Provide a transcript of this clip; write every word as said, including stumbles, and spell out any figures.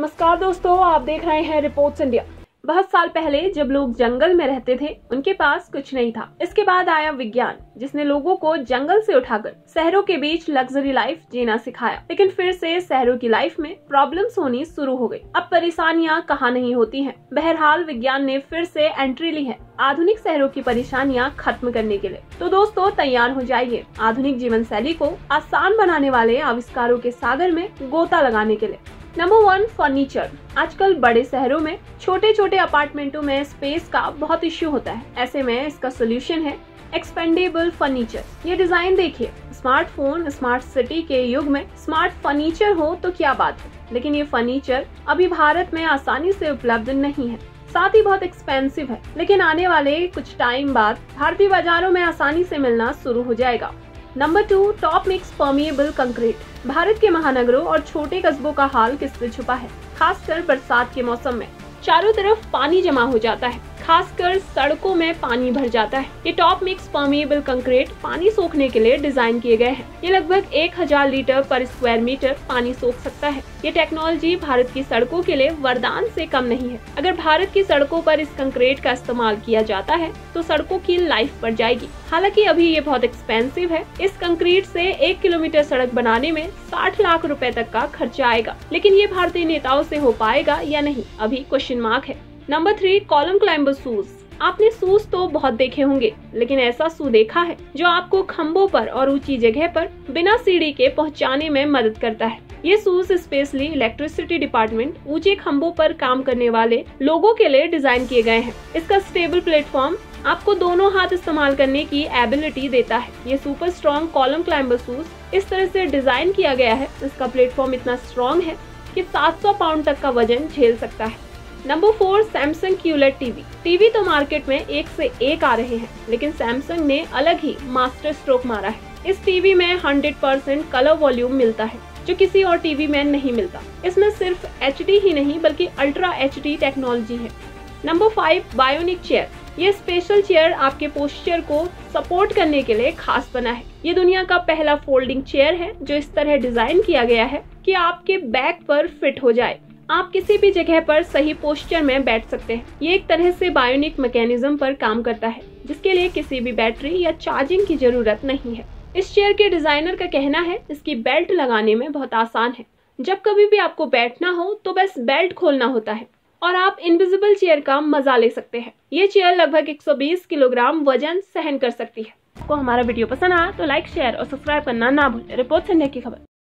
नमस्कार दोस्तों, आप देख रहे हैं रिपोर्ट्स इंडिया। बहुत साल पहले जब लोग जंगल में रहते थे, उनके पास कुछ नहीं था। इसके बाद आया विज्ञान, जिसने लोगों को जंगल से उठाकर शहरों के बीच लग्जरी लाइफ जीना सिखाया। लेकिन फिर से शहरों की लाइफ में प्रॉब्लम्स होनी शुरू हो गई। अब परेशानियां कहाँ नहीं होती हैं। बहरहाल विज्ञान ने फिर से एंट्री ली है आधुनिक शहरों की परेशानियां खत्म करने के लिए। तो दोस्तों तैयार हो जाइए आधुनिक जीवन शैली को आसान बनाने वाले आविष्कारों के सागर में गोता लगाने के लिए। Number one, furniture. आजकल बड़े शहरों में छोटे छोटे अपार्टमेंटों में स्पेस का बहुत इश्यू होता है। ऐसे में इसका सोल्यूशन है एक्सपेंडेबल फर्नीचर। ये डिजाइन देखिए, स्मार्टफोन स्मार्ट सिटी के युग में स्मार्ट फर्नीचर हो तो क्या बात है। लेकिन ये फर्नीचर अभी भारत में आसानी से उपलब्ध नहीं है, साथ ही बहुत एक्सपेंसिव है। लेकिन आने वाले कुछ टाइम बाद भारतीय बाजारों में आसानी से मिलना शुरू हो जाएगा। Number two, top mix permeable concrete. Bharat के महानगरों और छोटे कस्बों का हाल किससे छुपा है। खासकर बरसात के मौसम में चारों तरफ पानी जमा हो जाता है, खासकर सड़कों में पानी भर जाता है। ये टॉप मिक्स परमिएबल कंक्रीट पानी सोखने के लिए डिजाइन किए गए हैं। ये लगभग एक हजार लीटर पर स्क्वायर मीटर पानी सोख सकता है। ये टेक्नोलॉजी भारत की सड़कों के लिए वरदान से कम नहीं है। अगर भारत की सड़कों पर इस कंक्रीट का इस्तेमाल किया जाता है तो सड़कों की लाइफ बढ़ जाएगी। हालांकि अभी ये बहुत एक्सपेंसिव है। इस कंक्रीट से एक किलोमीटर सड़क बनाने में साठ लाख रुपए तक का खर्चा आएगा। लेकिन ये भारतीय नेताओं से हो पाएगा या नहीं, अभी क्वेश्चन मार्क है। Number three, column climber shoes. आपने शूज तो बहुत देखे होंगे, लेकिन ऐसा शू देखा है जो आपको खंभों पर और ऊंची जगह पर बिना सीढ़ी के पहुंचाने में मदद करता है। ये शूज स्पेशली इलेक्ट्रिसिटी डिपार्टमेंट, ऊंचे खंभों पर काम करने वाले लोगों के लिए डिजाइन किए गए हैं। इसका स्टेबल प्लेटफॉर्म आपको दोनों हाथ इस्तेमाल करने की एबिलिटी देता है। ये super strong column climber shoes इस तरह से डिजाइन किया गया है, इसका प्लेटफॉर्म इतना स्ट्रॉन्ग है कि सात सौ पाउंड तक का वजन झेल सकता है। Number four, Samsung QLED TV. TV तो मार्केट में एक से एक आ रहे हैं, लेकिन सैमसंग ने अलग ही मास्टर स्ट्रोक मारा है। इस टीवी में हंड्रेड परसेंट कलर वॉल्यूम मिलता है, जो किसी और टीवी में नहीं मिलता। इसमें सिर्फ एच डी ही नहीं बल्कि अल्ट्रा एच डी टेक्नोलॉजी है। Number five, bionic chair. ये स्पेशल चेयर आपके पोस्चर को सपोर्ट करने के लिए खास बना है। ये दुनिया का पहला फोल्डिंग चेयर है जो इस तरह डिजाइन किया गया है कि आपके बैक पर फिट हो जाए। आप किसी भी जगह पर सही पोस्चर में बैठ सकते हैं। ये एक तरह से बायोनिक मैकेनिज्म पर काम करता है, जिसके लिए किसी भी बैटरी या चार्जिंग की जरूरत नहीं है। इस चेयर के डिजाइनर का कहना है इसकी बेल्ट लगाने में बहुत आसान है। जब कभी भी आपको बैठना हो तो बस बेल्ट खोलना होता है और आप इनविजिबल चेयर का मजा ले सकते हैं। ये चेयर लगभग एक सौ बीस किलोग्राम वजन सहन कर सकती है। आपको हमारा वीडियो पसंद आया तो लाइक, शेयर और सब्सक्राइब करना ना भूलें। रिपोर्ट्स इंडिया की खबर।